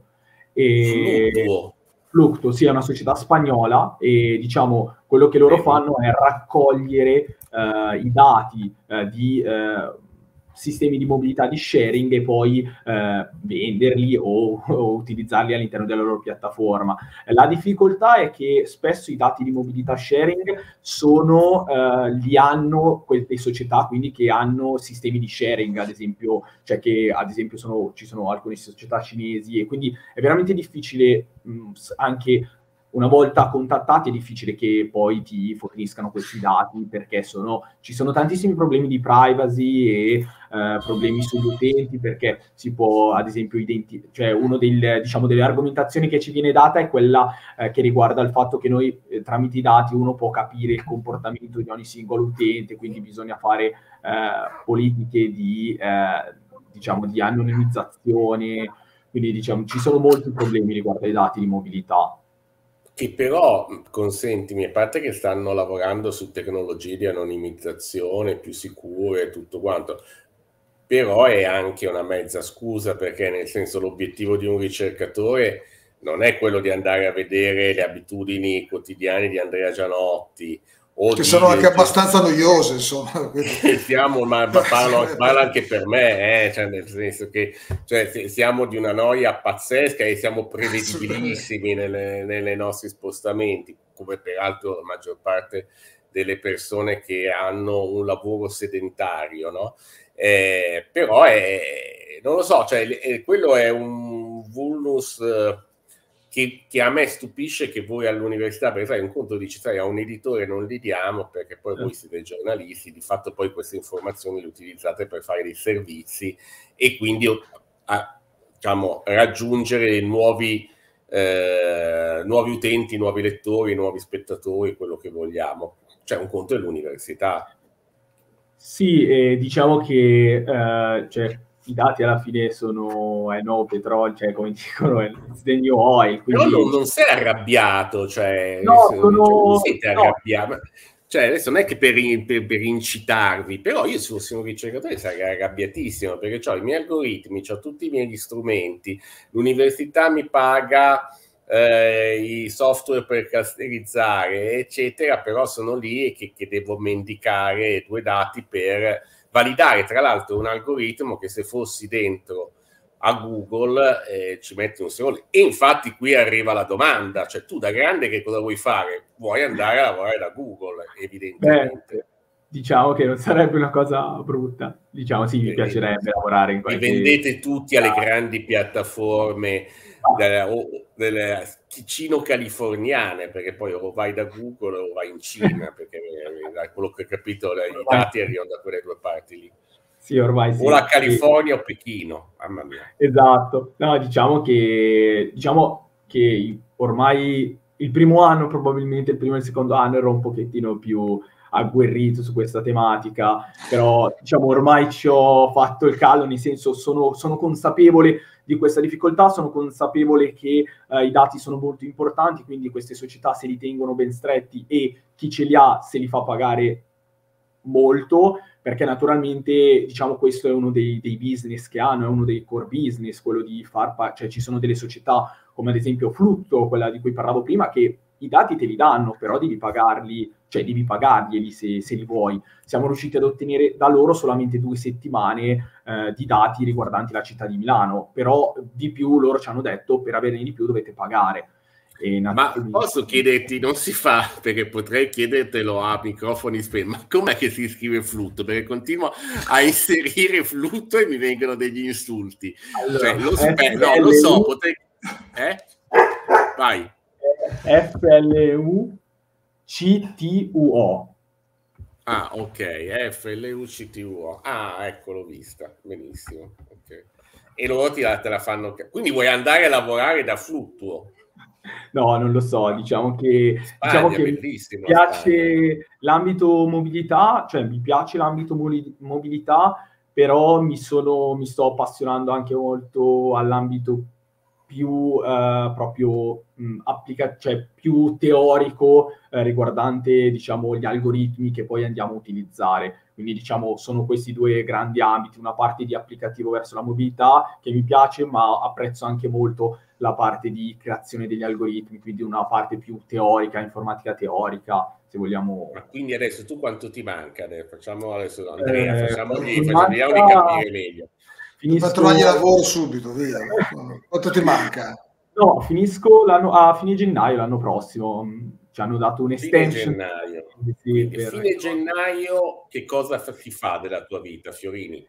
E... Fluctuo. Fluctuo, sì, è una società spagnola e diciamo quello che loro fanno è raccogliere eh, i dati eh, di eh, sistemi di mobilità di sharing e poi eh, venderli o, o utilizzarli all'interno della loro piattaforma. La difficoltà è che spesso i dati di mobilità sharing sono, eh, li hanno quelle società quindi che hanno sistemi di sharing, ad esempio, cioè che ad esempio sono, ci sono alcune società cinesi e quindi è veramente difficile mh, anche una volta contattati è difficile che poi ti forniscano questi dati perché sono, ci sono tantissimi problemi di privacy e eh, problemi sugli utenti perché si può ad esempio identificare, cioè uno del, diciamo, delle argomentazioni che ci viene data è quella eh, che riguarda il fatto che noi eh, tramite i dati uno può capire il comportamento di ogni singolo utente, quindi bisogna fare eh, politiche di, eh, diciamo, di anonimizzazione, quindi diciamo ci sono molti problemi riguardo ai dati di mobilità. Che però, consentimi, a parte che stanno lavorando su tecnologie di anonimizzazione più sicure e tutto quanto, però è anche una mezza scusa perché nel senso l'obiettivo di un ricercatore non è quello di andare a vedere le abitudini quotidiane di Andrea Gianotti o che di, sono anche di, abbastanza noiose, insomma. Siamo, ma parlo, parlo anche per me, eh, cioè nel senso che cioè, siamo di una noia pazzesca e siamo prevedibilissimi nelle, nelle nostri spostamenti, come peraltro la maggior parte delle persone che hanno un lavoro sedentario, no? Eh, però è, non lo so, cioè, è, quello è un vulnus eh, che, che a me stupisce che voi all'università, perché sai, un conto dici, sai, a un editore non li diamo perché poi voi siete giornalisti, di fatto poi queste informazioni le utilizzate per fare dei servizi e quindi a, diciamo, raggiungere nuovi, eh, nuovi utenti, nuovi lettori, nuovi spettatori, quello che vogliamo. Cioè un conto è l'università. Sì, eh, diciamo che eh, cioè, i dati alla fine sono è nuovo petrolio, cioè come dicono è the new oil. Quindi... Però non, non sei arrabbiato, cioè, no, sono... cioè non siete no. arrabbiati. Cioè, adesso non è che per, per, per incitarvi, però io se fossi un ricercatore sarei arrabbiatissimo perché ho i miei algoritmi, ho tutti i miei strumenti, l'università mi paga eh, i software per clusterizzare, eccetera, però sono lì e che, che devo mendicare due dati per validare, tra l'altro, un algoritmo che se fossi dentro a Google eh, ci metti un secondo. E infatti qui arriva la domanda, cioè tu da grande che cosa vuoi fare? Vuoi andare a lavorare da Google, evidentemente. Beh, diciamo che non sarebbe una cosa brutta, diciamo sì, mi piacerebbe lavorare in qualche... Vi vendete tutti alle grandi piattaforme delle, o, delle ticino-californiane, perché poi o vai da Google o vai in Cina, perché da quello che ho capito i dati arrivano da quelle due parti lì. Sì, ormai sì. O la California sì. O Pechino, mamma mia. Esatto. No, diciamo che diciamo che ormai il primo anno, probabilmente il primo e il secondo anno ero un pochettino più agguerrito su questa tematica, però diciamo ormai ci ho fatto il callo, nel senso sono, sono consapevole di questa difficoltà, sono consapevole che eh, i dati sono molto importanti, quindi queste società se li tengono ben stretti e chi ce li ha se li fa pagare molto, perché naturalmente diciamo questo è uno dei, dei business che hanno, è uno dei core business, quello di far, pa- cioè ci sono delle società come ad esempio Flutto, quella di cui parlavo prima, che i dati te li danno, però devi pagarli, cioè devi pagarglieli se, se li vuoi. Siamo riusciti ad ottenere da loro solamente due settimane eh, di dati riguardanti la città di Milano, però di più loro ci hanno detto per averne di più dovete pagare. E ma posso chiederti, non si fa, perché potrei chiedertelo a microfoni spenti, ma com'è che si scrive Flutto? Perché continuo a inserire Flutto e mi vengono degli insulti. Allora, cioè, lo, spe- no, lo so, potrei... Eh? Vai. F L U C T U O. Ah, ok, F L U C T U O. Ah, ecco, l'ho vista. Benissimo. Okay. E loro ti la, te la fanno... Quindi vuoi andare a lavorare da Fluttuo? No, non lo so, diciamo che, Spagna, diciamo che mi piace l'ambito mobilità, cioè mi piace l'ambito mobilità, però mi, sono, mi sto appassionando anche molto all'ambito più eh, proprio mh, applica- cioè più teorico eh, riguardante, diciamo, gli algoritmi che poi andiamo a utilizzare. Quindi, diciamo, sono questi due grandi ambiti, una parte di applicativo verso la mobilità che mi piace, ma apprezzo anche molto la parte di creazione degli algoritmi, quindi una parte più teorica, informatica teorica, se vogliamo. Ma quindi adesso tu quanto ti manca? Facciamo adesso Andrea, Eh, facciamogli, mi facciamo, vediamo di manca- capire meglio. Finisco... Per trovargli lavoro subito, via. Quanto ti manca? No, finisco l'anno, a fine gennaio l'anno prossimo. Ci hanno dato Fine un'estension. gennaio. Sì, Quindi, per- fine gennaio che cosa fa- si fa della tua vita, Fiorini?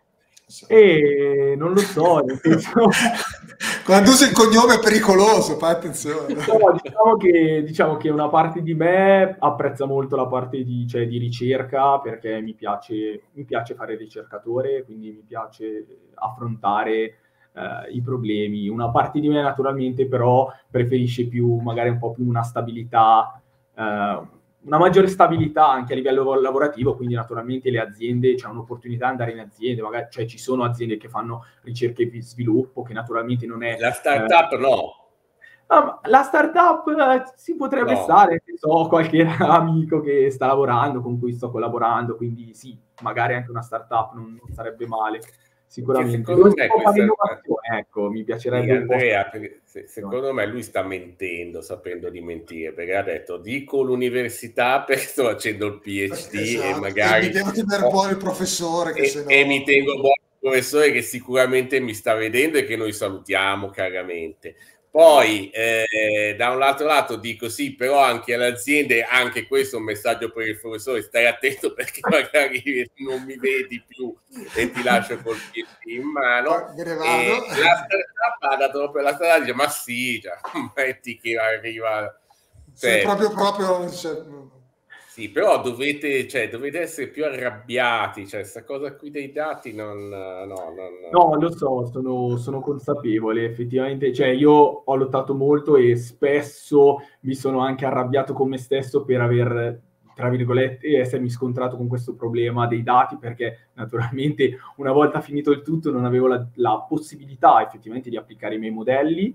E non lo so, nel senso... Quando usi il cognome è pericoloso, fai attenzione. No, diciamo che, diciamo che una parte di me apprezza molto la parte di, cioè, di ricerca, perché mi piace, mi piace fare il ricercatore, quindi mi piace affrontare eh, i problemi. Una parte di me naturalmente però preferisce più, magari un po' più una stabilità, eh, una maggiore stabilità anche a livello lavorativo, quindi naturalmente le aziende, c'è un'opportunità di andare in aziende, magari, cioè ci sono aziende che fanno ricerca e sviluppo, che naturalmente non è... La startup eh, no. Um, la startup eh, si potrebbe No. stare, ho qualche amico che sta lavorando, con cui sto collaborando, quindi sì, magari anche una startup non, non sarebbe male, sicuramente. Secondo Dove me si può fare questa- innovazione, ecco, mi Sì, piacerebbe un po'. Andrea, perché se- secondo me lui sta mentendo, sapendo di mentire, perché ha detto dico l'università perché sto facendo il PhD Esatto. e magari E mi devo tenere oh, buono il professore, che e, se no... e mi tengo buono il professore che sicuramente mi sta vedendo e che noi salutiamo caramente. Poi eh, da un lato lato dico sì, però anche alle aziende, anche questo è un messaggio per il professore, stai attento perché magari non mi vedi più e ti lascio col PhD in mano. Me ne vado. E la startup ha dato proprio la strada, dice ma sì, cioè, metti che arriva... Sei Cioè, proprio proprio... Cioè... sì, però dovete, cioè, dovete essere più arrabbiati, cioè questa cosa qui dei dati non... No, non, No, lo so, sono, sono consapevole, effettivamente, cioè io ho lottato molto e spesso mi sono anche arrabbiato con me stesso per aver, tra virgolette, essermi scontrato con questo problema dei dati, perché naturalmente una volta finito il tutto non avevo la, la possibilità effettivamente di applicare i miei modelli,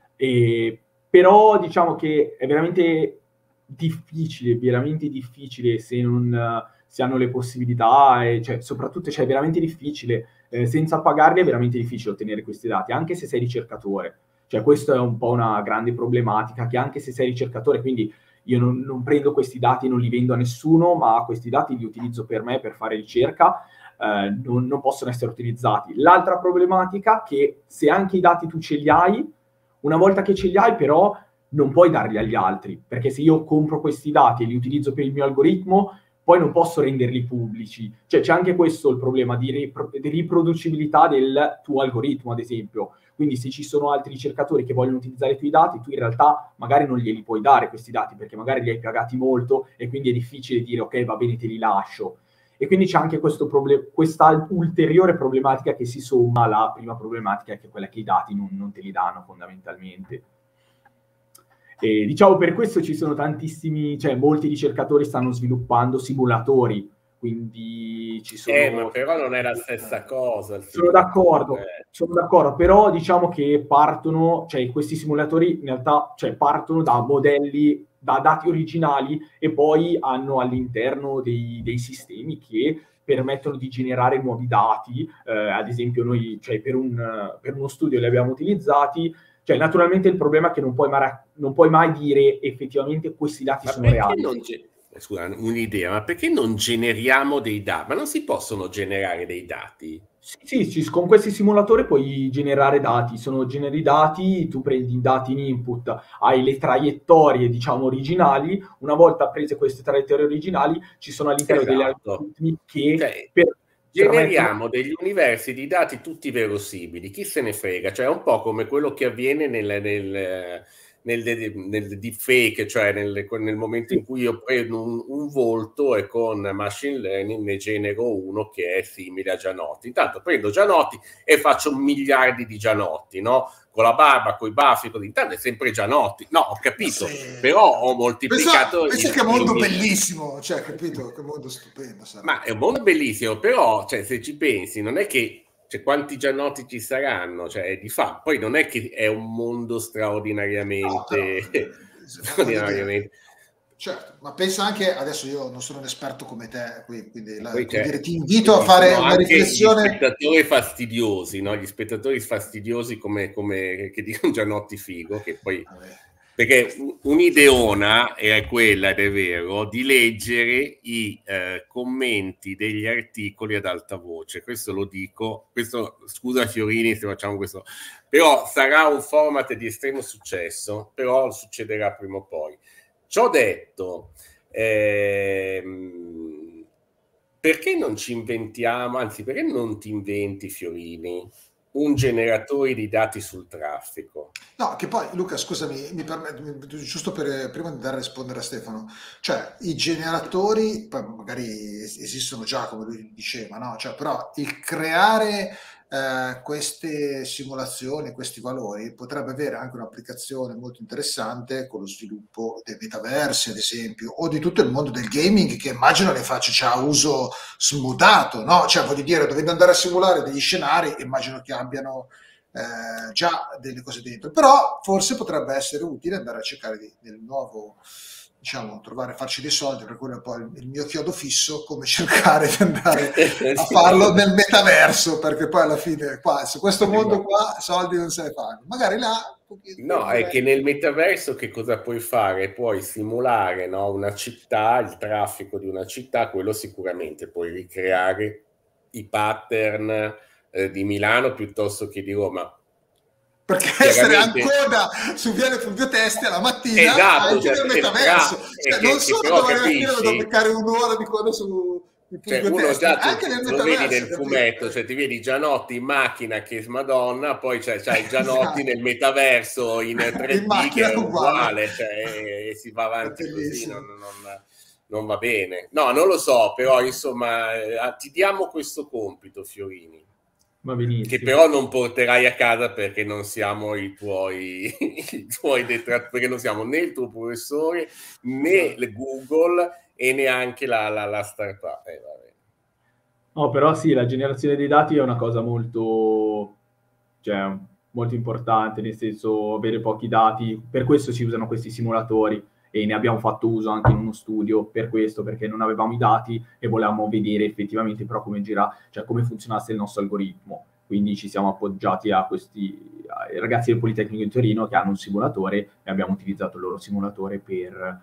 e, però diciamo che è veramente difficile, veramente difficile se non si hanno le possibilità, e cioè, soprattutto cioè, è veramente difficile, eh, senza pagarli è veramente difficile ottenere questi dati, anche se sei ricercatore. Cioè, questo è un po' una grande problematica, che anche se sei ricercatore, quindi io non, non prendo questi dati e non li vendo a nessuno, ma questi dati li utilizzo per me, per fare ricerca, eh, non, non possono essere utilizzati. L'altra problematica è che se anche i dati tu ce li hai, una volta che ce li hai però non puoi darli agli altri, perché se io compro questi dati e li utilizzo per il mio algoritmo, poi non posso renderli pubblici. Cioè c'è anche questo il problema di, ripro- di riproducibilità del tuo algoritmo, ad esempio. Quindi se ci sono altri ricercatori che vogliono utilizzare i tuoi dati, tu in realtà magari non glieli puoi dare questi dati, perché magari li hai pagati molto e quindi è difficile dire ok, va bene, te li lascio. E quindi c'è anche questo problem- questa ulteriore problematica che si somma alla prima problematica, che è quella che i dati non, non te li danno fondamentalmente. E diciamo per questo ci sono tantissimi, cioè molti ricercatori stanno sviluppando simulatori, quindi ci sono... Eh, ma però non è la stessa cosa. Sono d'accordo, eh. sono d'accordo, però diciamo che partono, cioè questi simulatori in realtà cioè, partono da modelli, da dati originali e poi hanno all'interno dei, dei sistemi che permettono di generare nuovi dati, eh, ad esempio noi cioè, per, un, per uno studio li abbiamo utilizzati. Cioè, naturalmente il problema è che non puoi mai, non puoi mai dire effettivamente questi dati ma sono reali. Non ge- Scusa, un'idea, ma perché non generiamo dei dati? Ma non si possono generare dei dati? Sì, sì, con questi simulatori puoi generare dati, sono generi dati, tu prendi i dati in input, hai le traiettorie, diciamo, originali, una volta prese queste traiettorie originali, ci sono all'interno esatto. degli algoritmi che... Cioè, per... generiamo degli universi di dati tutti verosimili, chi se ne frega, cioè è un po' come quello che avviene nel, nel, nel, nel deepfake, cioè nel, nel momento in cui io prendo un, un volto e con machine learning ne genero uno che è simile a Gianotti. Intanto prendo Gianotti e faccio miliardi di Gianotti, no? Con la barba, con i baffi, così. Intanto è sempre Gianotti. No, ho capito, sì. Però ho moltiplicato... Pensa, pensa che mondo bellissimo, cioè, capito? Che mondo stupendo. Sarebbe. Ma è un mondo bellissimo, però, cioè, se ci pensi, non è che cioè, quanti già noti ci saranno? Cioè, di fa. Poi non è che è un mondo straordinariamente... No, però, straordinariamente... Certo, ma pensa anche, adesso io non sono un esperto come te, quindi la, come dire, ti invito a fare una riflessione. Gli spettatori fastidiosi, no? Gli spettatori fastidiosi come, come che dicono Gianotti figo, che poi... Vabbè. Perché un'ideona è quella, ed è vero, di leggere i eh, commenti degli articoli ad alta voce. Questo lo dico, questo, scusa Fiorini se facciamo questo, però sarà un format di estremo successo, però succederà prima o poi. Ciò detto, ehm, perché non ci inventiamo, anzi perché non ti inventi, Fiorini, un generatore di dati sul traffico? No, che poi Luca, scusami, mi permette, giusto per prima di andare a rispondere a Stefano, cioè i generatori poi magari esistono già, come lui diceva, no? Cioè, però il creare eh, queste simulazioni, questi valori potrebbe avere anche un'applicazione molto interessante con lo sviluppo dei metaversi, ad esempio, o di tutto il mondo del gaming, che immagino ne faccia già uso smodato, no? Cioè, voglio dire, dovendo andare a simulare degli scenari, immagino che abbiano Eh, già delle cose dentro, però forse potrebbe essere utile andare a cercare di, del nuovo, diciamo, trovare, farci dei soldi, per quello è poi il, il mio chiodo fisso, come cercare di andare a farlo nel metaverso, perché poi alla fine qua, su questo mondo qua soldi non se ne fanno, magari là no, è che nel metaverso che cosa puoi fare? Puoi simulare, no, una città, il traffico di una città, quello sicuramente puoi ricreare i pattern di Milano piuttosto che di Roma, perché essere ancora su Viale Fulvio Testi alla mattina, esatto, anche cioè, nel metaverso, cioè, che, non solo dove arrivare devo beccare un'ora di coda su cioè, uno già tu, anche nel lo vedi nel fumetto, cioè ti vedi Gianotti in macchina che è Madonna, poi c'è, c'è il Gianotti nel metaverso in tre D in che è uguale, cioè, e si va avanti così, non, non, non va bene. No, non lo so, però insomma ti diamo questo compito, Fiorini, che però non porterai a casa perché non siamo i tuoi, i tuoi detrattori, perché non siamo né il tuo professore né le Google e neanche la, la, la startup. Eh, vabbè. No, però sì, la generazione dei dati è una cosa molto, cioè, molto importante, nel senso avere pochi dati, per questo si usano questi simulatori e ne abbiamo fatto uso anche in uno studio per questo, perché non avevamo i dati e volevamo vedere effettivamente però come gira, cioè come funzionasse il nostro algoritmo. Quindi ci siamo appoggiati a questi ai ragazzi del Politecnico di Torino che hanno un simulatore e abbiamo utilizzato il loro simulatore per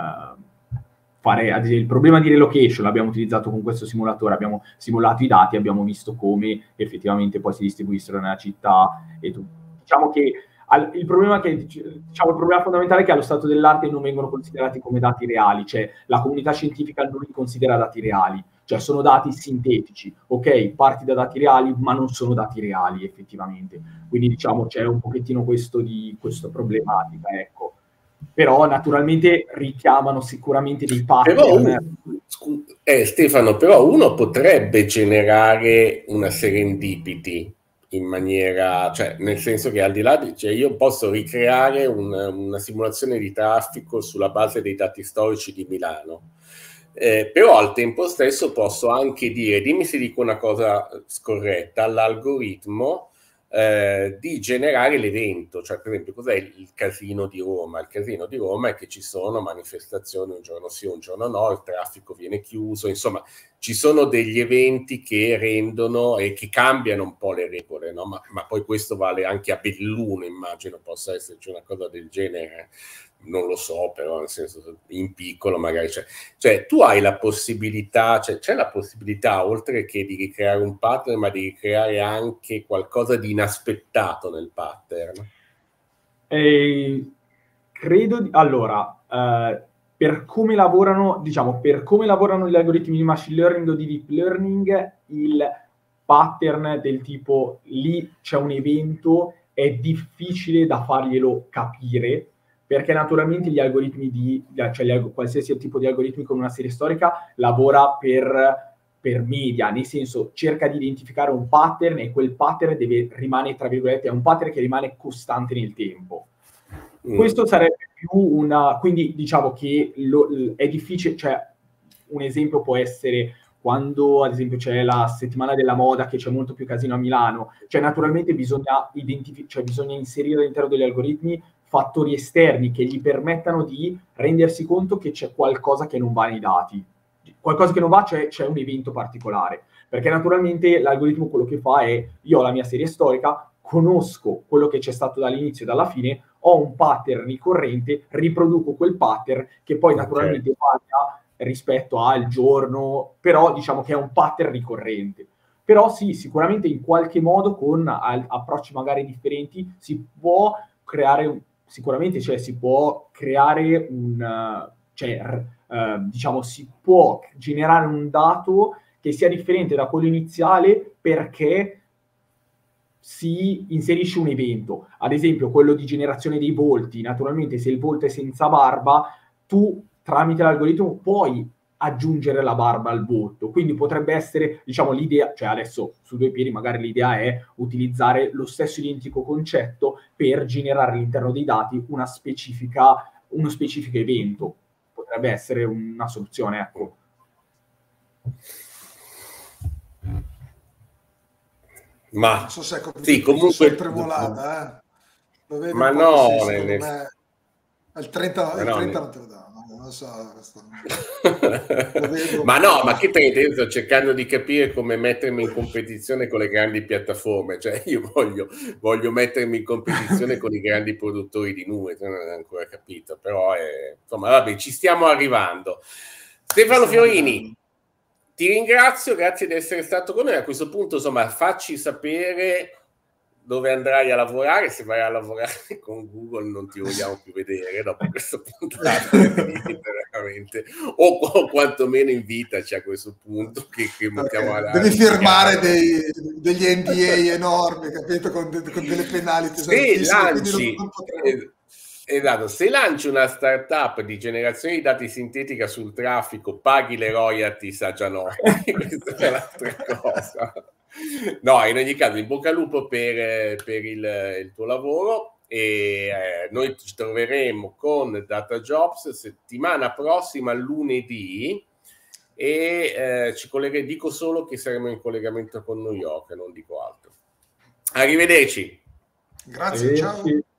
eh, fare, ad esempio, il problema di relocation l'abbiamo utilizzato con questo simulatore, abbiamo simulato i dati, abbiamo visto come effettivamente poi si distribuissero nella città e tutto. Diciamo che il problema, che, diciamo, il problema fondamentale è che allo stato dell'arte non vengono considerati come dati reali, cioè la comunità scientifica non li considera dati reali, cioè sono dati sintetici, ok, parti da dati reali, ma non sono dati reali effettivamente. Quindi diciamo c'è un pochettino questo di questa problematica, ecco. Però naturalmente richiamano sicuramente dei pattern. Però, eh, Stefano, però uno potrebbe generare una serendipity in maniera, cioè nel senso che al di là di, cioè io posso ricreare un, una simulazione di traffico sulla base dei dati storici di Milano, eh, però al tempo stesso posso anche dire, dimmi se dico una cosa scorretta, all'algoritmo eh, di generare l'evento, cioè per esempio cos'è il, il casino di Roma? Il casino di Roma è che ci sono manifestazioni un giorno sì, un giorno no, il traffico viene chiuso, insomma ci sono degli eventi che rendono e che cambiano un po' le regole, no? ma, ma poi questo vale anche a Belluno, immagino possa esserci una cosa del genere, non lo so, però nel senso in piccolo magari c'è. Cioè tu hai la possibilità, cioè, c'è la possibilità oltre che di ricreare un pattern, ma di ricreare anche qualcosa di inaspettato nel pattern. Eh, credo di, allora eh, per come lavorano, diciamo, per come lavorano gli algoritmi di machine learning o di deep learning, il pattern del tipo lì c'è un evento è difficile da farglielo capire, perché naturalmente gli algoritmi di, cioè gli, qualsiasi tipo di algoritmi con una serie storica lavora per, per media, nel senso cerca di identificare un pattern e quel pattern deve rimane, tra virgolette, è un pattern che rimane costante nel tempo. Mm. Questo sarebbe più una, quindi diciamo che lo, è difficile, cioè un esempio può essere quando ad esempio c'è la settimana della moda che c'è molto più casino a Milano, cioè naturalmente bisogna, identif- cioè bisogna inserire all'interno degli algoritmi fattori esterni che gli permettano di rendersi conto che c'è qualcosa che non va nei dati. Qualcosa che non va, cioè c'è un evento particolare. Perché naturalmente l'algoritmo quello che fa è, io ho la mia serie storica, conosco quello che c'è stato dall'inizio e dalla fine, ho un pattern ricorrente, riproduco quel pattern che poi naturalmente okay. varia rispetto al giorno, però diciamo che è un pattern ricorrente. Però sì, sicuramente in qualche modo con approcci magari differenti si può creare, sicuramente cioè si può creare un, cioè eh, diciamo si può generare un dato che sia differente da quello iniziale perché si inserisce un evento. Ad esempio, quello di generazione dei volti. Naturalmente, se il volto è senza barba, tu, tramite l'algoritmo, puoi aggiungere la barba al volto. Quindi potrebbe essere, diciamo, l'idea, cioè adesso su due piedi magari l'idea è utilizzare lo stesso identico concetto per generare all'interno dei dati una specifica, uno specifico evento. Potrebbe essere una soluzione, ecco. Ma non so se è sì, comunque tremolata, eh. Lo vedo ma un po' no, così, nel... secondo me il trenta, il no, trenta nel... non te lo dà, no? Non so, questo... ma no, ma che te sto cercando di capire come mettermi in competizione con le grandi piattaforme, cioè io voglio, voglio mettermi in competizione con i grandi produttori di nuove, non ho ancora capito, però è... insomma vabbè, ci stiamo arrivando. Stefano Fiorini, ti ringrazio, grazie di essere stato con noi. A questo punto, insomma, facci sapere dove andrai a lavorare. Se vai a lavorare con Google non ti vogliamo più vedere dopo questa puntata, veramente. O, o quantomeno invitaci a questo punto che, che mettiamo okay. a, Devi firmare dei, degli N D A enormi, capito? Con, de, con delle penali se lanci, non, non esatto, se lanci una startup di generazione di dati sintetica sul traffico, paghi le royalties a Gianotti, questa è l'altra cosa. No, in ogni caso, in bocca al lupo per, per il, il tuo lavoro e eh, noi ci troveremo con Data Jobs settimana prossima, lunedì, e eh, ci collegheremo, dico solo che saremo in collegamento con New York, non dico altro. Arrivederci. Grazie, ciao.